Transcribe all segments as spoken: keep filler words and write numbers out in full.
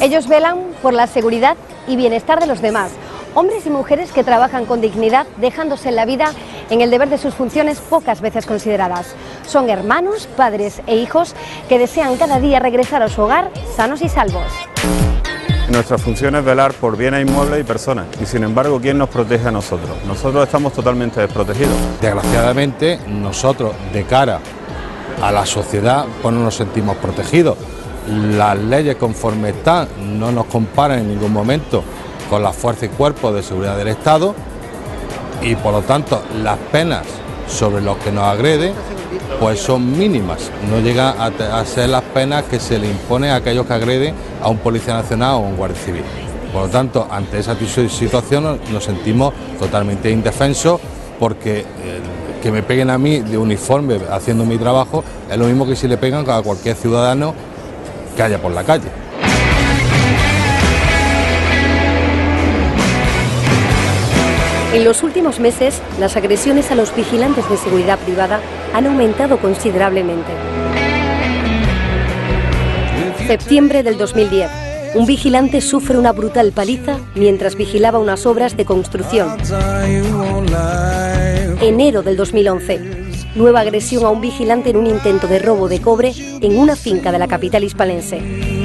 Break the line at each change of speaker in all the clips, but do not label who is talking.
Ellos velan por la seguridad y bienestar de los demás. Hombres y mujeres que trabajan con dignidad, dejándose la vida en el deber de sus funciones pocas veces consideradas. Son hermanos, padres e hijos que desean cada día regresar a su hogar sanos y salvos.
Nuestra función es velar por bienes inmuebles y personas, y sin embargo, ¿quién nos protege a nosotros? Nosotros estamos totalmente desprotegidos.
Desgraciadamente, nosotros, de cara a la sociedad, pues no nos sentimos protegidos. Las leyes conforme están no nos comparan en ningún momento con las fuerzas y cuerpos de seguridad del Estado, y por lo tanto las penas sobre los que nos agreden pues son mínimas, no llegan a, a ser las penas que se le impone a aquellos que agreden a un policía nacional o a un guardia civil. Por lo tanto, ante esa situación nos sentimos totalmente indefensos, porque eh, que me peguen a mí de uniforme haciendo mi trabajo es lo mismo que si le pegan a cualquier ciudadano que haya por la calle.
En los últimos meses, las agresiones a los vigilantes de seguridad privada han aumentado considerablemente. Septiembre del dos mil diez. Un vigilante sufre una brutal paliza mientras vigilaba unas obras de construcción. Enero del dos mil once. Nueva agresión a un vigilante en un intento de robo de cobre en una finca de la capital hispalense.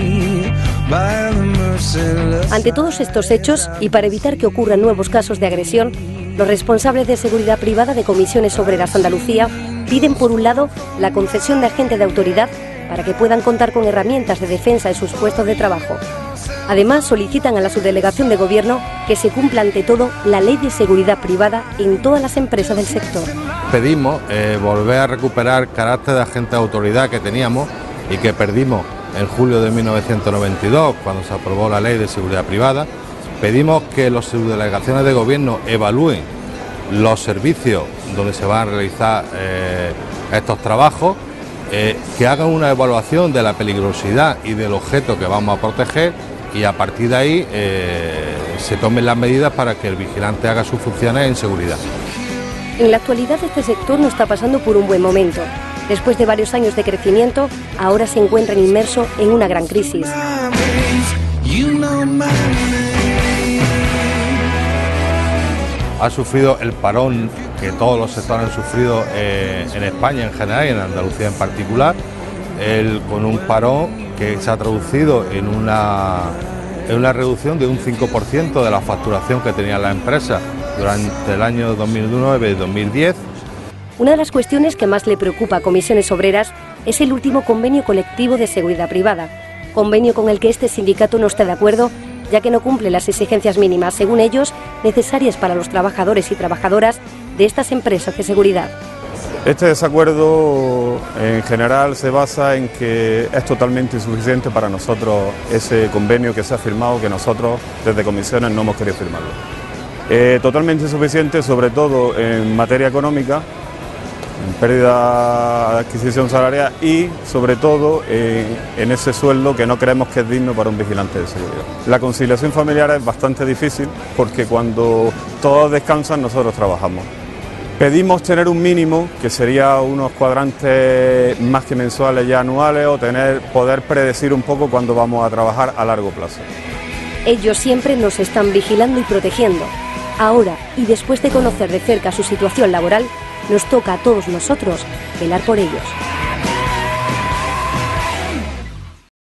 Ante todos estos hechos, y para evitar que ocurran nuevos casos de agresión, los responsables de seguridad privada de Comisiones Obreras Andalucía piden, por un lado, la concesión de agente de autoridad para que puedan contar con herramientas de defensa en sus puestos de trabajo. Además, solicitan a la subdelegación de Gobierno que se cumpla ante todo la ley de seguridad privada en todas las empresas del sector.
Pedimos eh, volver a recuperar carácter de agente de autoridad que teníamos y que perdimos en julio de mil novecientos noventa y dos, cuando se aprobó la ley de seguridad privada. Pedimos que las subdelegaciones de Gobierno evalúen los servicios donde se van a realizar eh, estos trabajos, eh, que hagan una evaluación de la peligrosidad y del objeto que vamos a proteger, y a partir de ahí eh, se tomen las medidas para que el vigilante haga sus funciones en seguridad.
En la actualidad, este sector no está pasando por un buen momento. Después de varios años de crecimiento, ahora se encuentran inmersos en una gran crisis.
Ha sufrido el parón que todos los sectores han sufrido eh, en España en general y en Andalucía en particular, el, con un parón que se ha traducido en una, en una reducción de un cinco por ciento de la facturación que tenían las empresas durante el año dos mil nueve y dos mil diez.
Una de las cuestiones que más le preocupa a Comisiones Obreras es el último convenio colectivo de seguridad privada, convenio con el que este sindicato no está de acuerdo, ya que no cumple las exigencias mínimas, según ellos, necesarias para los trabajadores y trabajadoras de estas empresas de seguridad.
Este desacuerdo en general se basa en que es totalmente insuficiente para nosotros ese convenio que se ha firmado, que nosotros desde Comisiones no hemos querido firmarlo. Eh, totalmente insuficiente, sobre todo en materia económica, en pérdida de adquisición salarial y sobre todo en, en ese sueldo que no creemos que es digno para un vigilante de seguridad. La conciliación familiar es bastante difícil porque cuando todos descansan nosotros trabajamos. Pedimos tener un mínimo, que sería unos cuadrantes más que mensuales ya anuales, o tener, poder predecir un poco cuándo vamos a trabajar a largo plazo.
Ellos siempre nos están vigilando y protegiendo. Ahora, y después de conocer de cerca su situación laboral, nos toca a todos nosotros velar por ellos.